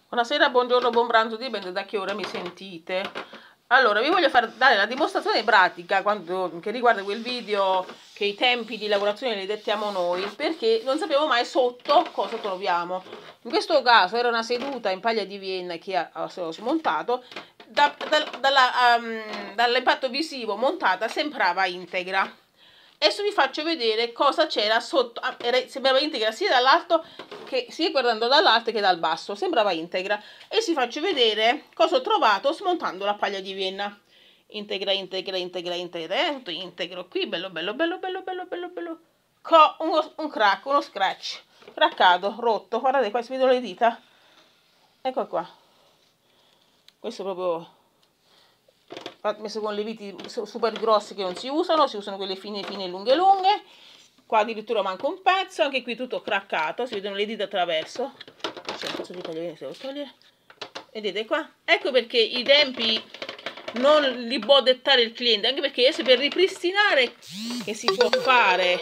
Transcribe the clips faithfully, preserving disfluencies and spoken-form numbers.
Buonasera, buongiorno, buon pranzo, dipende da che ora mi sentite. Allora, vi voglio far dare la dimostrazione pratica quando, che riguarda quel video che i tempi di lavorazione li dettiamo noi, perché non sappiamo mai sotto cosa troviamo. In questo caso era una seduta in paglia di Vienna che ho smontato, da, da, um, dall'impatto visivo montata sembrava integra. Adesso vi faccio vedere cosa c'era sotto. Ah, era, sembrava integra sia dall'alto che sia guardando dall'alto che dal basso, sembrava integra. E vi faccio vedere cosa ho trovato smontando la paglia di Vienna. Integra, integra, integra, integra, eh? Tutto integro qui, bello, bello, bello, bello, bello, bello, bello. Co uno, un crack, uno scratch, craccato, rotto. Guardate qua, si vedono le dita. Ecco qua. Questo è proprio messo con le viti super grossi che non si usano, si usano quelle fine fine lunghe lunghe. Qua addirittura manca un pezzo, anche qui tutto craccato, si vedono le dita attraverso. C'è un pezzo di tagliare, se devo togliere. Vedete qua? Ecco perché i tempi non li può dettare il cliente, anche perché adesso per ripristinare che si può fare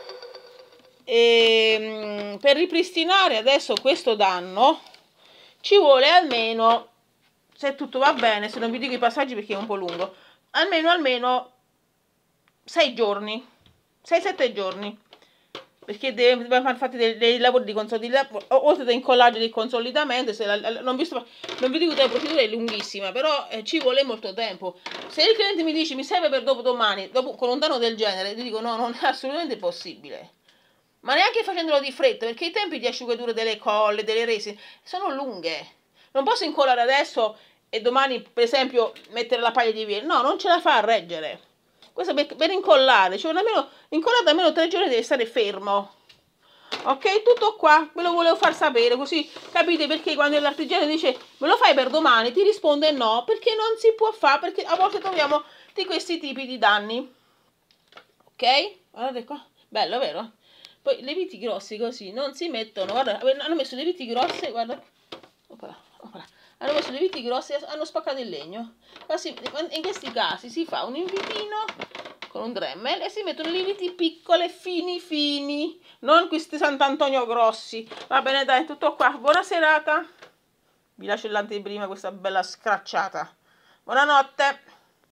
e, per ripristinare adesso questo danno ci vuole almeno, se tutto va bene, se non vi dico i passaggi perché è un po' lungo, almeno almeno sei giorni, sei sette giorni, perché deve fare fatti dei, dei lavori di consolidamento, oltre ad incollaggio di consolidamento. Se la, la, non, vi sto, non vi dico che la procedura è lunghissima, però eh, ci vuole molto tempo. Se il cliente mi dice mi serve per dopo domani, dopo, con un danno del genere, gli dico no, non è assolutamente possibile. Ma neanche facendolo di fretta, perché i tempi di asciugatura delle colle, delle resi, sono lunghe. Non posso incollare adesso e domani, per esempio, mettere la paglia di Vienna. No, non ce la fa a reggere. Questo per, per incollare, cioè almeno, incollato almeno tre giorni deve stare fermo. Ok, tutto qua, ve lo volevo far sapere, così capite perché quando l'artigiano dice me lo fai per domani, ti risponde no, perché non si può fare, perché a volte troviamo di questi tipi di danni. Ok? Guardate qua, bello, vero? Poi le viti grossi così non si mettono, guarda, hanno messo le viti grosse, guarda, opala, opala. Hanno messo le viti grosse e hanno spaccato il legno. In questi casi si fa un invitino con un Dremel e si mettono le viti piccole, fini fini, non questi Sant'Antonio grossi. Va bene, dai, tutto qua, buona serata. Vi lascio l'anteprima, questa bella scracciata. Buonanotte.